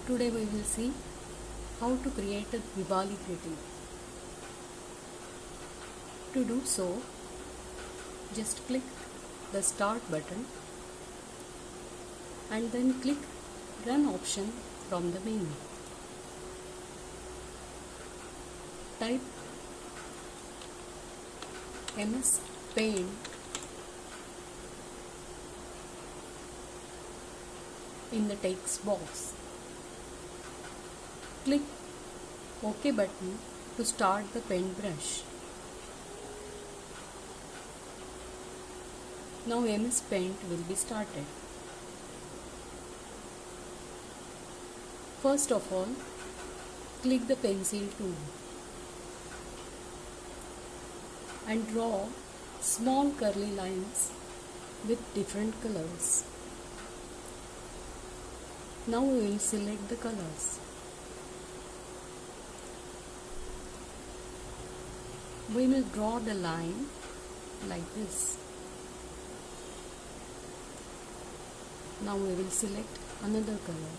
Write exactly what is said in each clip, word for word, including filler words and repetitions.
Today we will see how to create a Diwali greeting. To do so, just click the start button and then click run option from the menu. Type M S Paint in the text box. Click OK button to start the paintbrush. Now M S Paint will be started. First of all, click the pencil tool and draw small curly lines with different colors. Now we will select the colors. We will draw the line like this. Now we will select another color.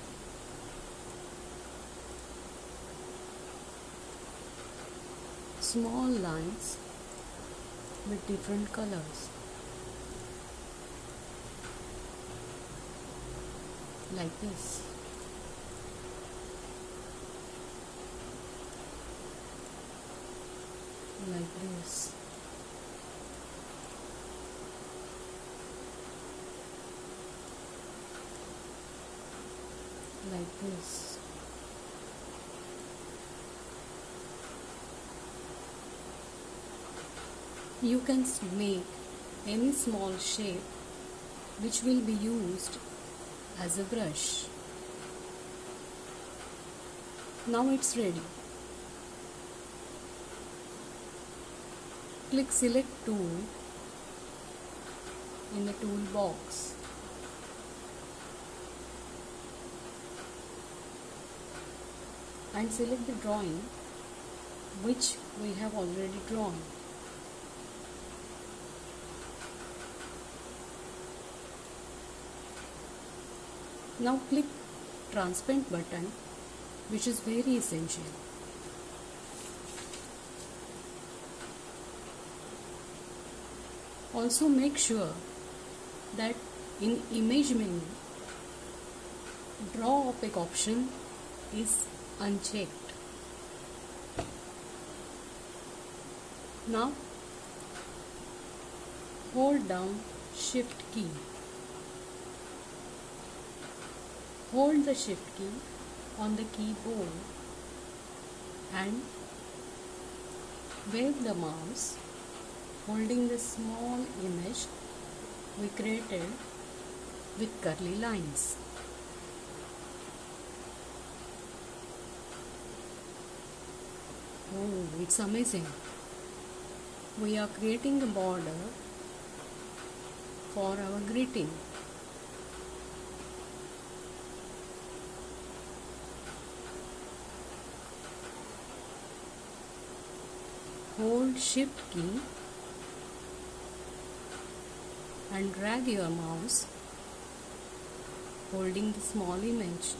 Small lines with different colors. Like this. Like this. Like this. You can make any small shape which will be used as a brush. Now it's ready. Click select tool in the toolbox. And select the drawing which we have already drawn. Now click transparent button, which is very essential. Also make sure that in image menu, draw opaque option is unchecked. Now hold down shift key. Hold the shift key on the keyboard and wave the mouse holding the small image we created with curly lines. Oh, it's amazing. We are creating a border for our greeting. Hold shift key and drag your mouse holding the small image.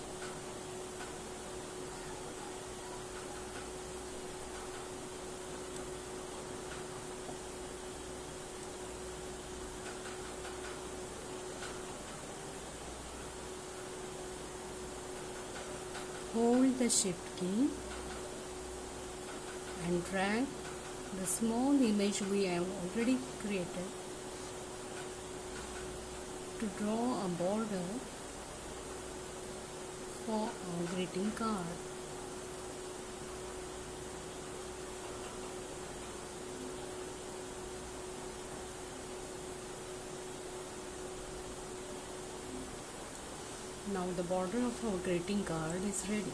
Hold the shift key and drag the small image we have already created to draw a border for our greeting card. Now the border of our greeting card is ready.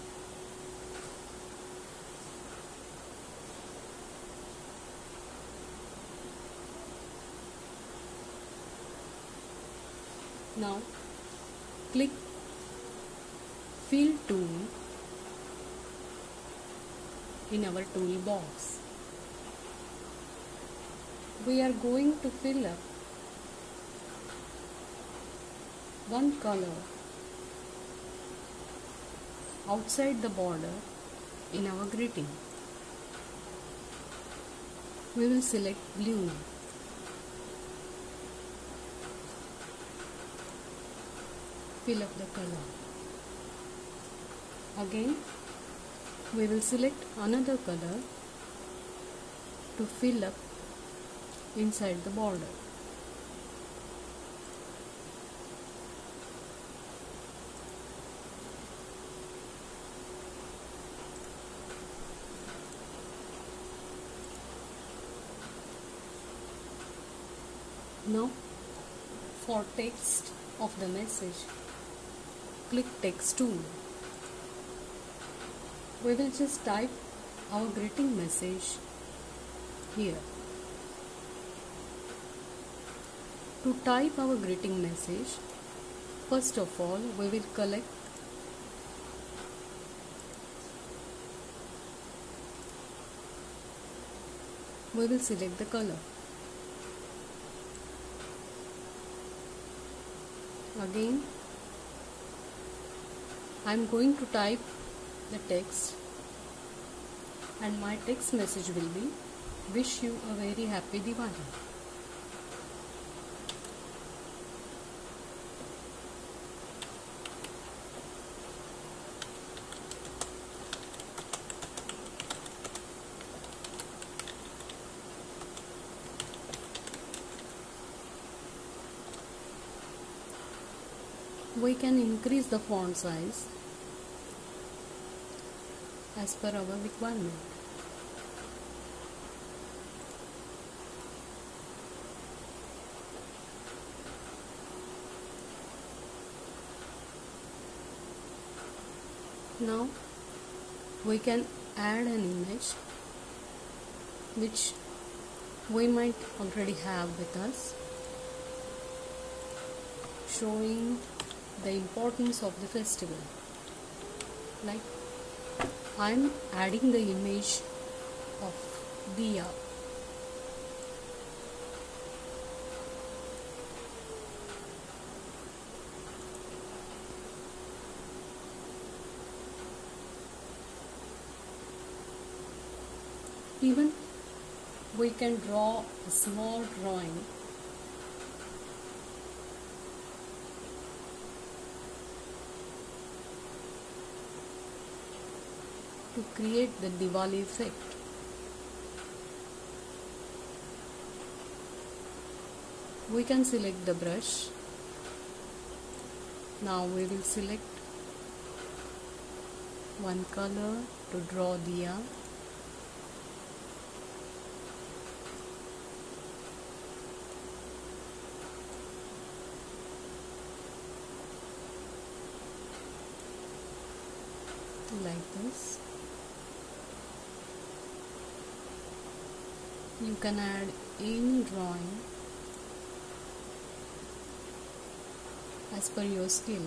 Now click Fill tool in our toolbox. We are going to fill up one color outside the border in our greeting. We will select blue. Fill up the color. Again, we will select another color to fill up inside the border. Now, for text of the message, click Text tool. We will just type our greeting message here. To type our greeting message, first of all, we will collect we will select the color. Again, I am going to type the text, and my text message will be, wish you a very happy Diwali. We can increase the font size as per our requirement. Now we can add an image which we might already have with us, showing the importance of the festival. Like, I am adding the image of Diya. Even we can draw a small drawing to create the Diwali effect. We can select the brush. Now we will select one color to draw Diya. Like this. You can add any drawing as per your skill.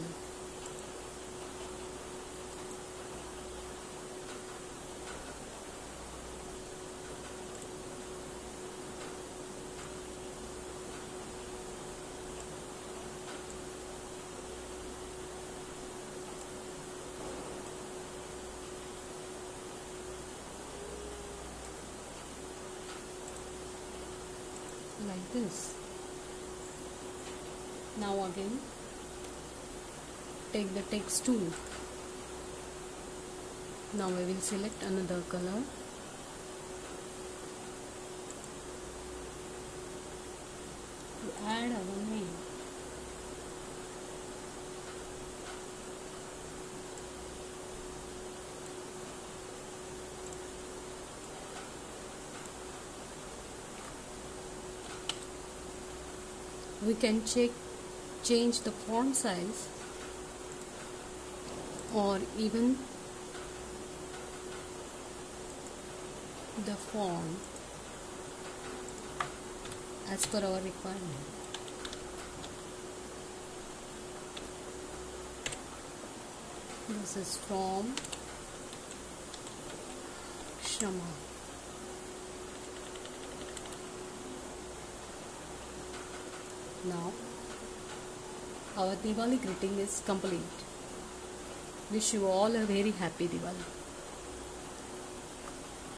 Like this. Now again, take the text tool. Now we will select another color. To add our name. We can check change the font size or even the font as per our requirement. This is from Shama. Now our Diwali greeting is complete. Wish you all a very happy Diwali.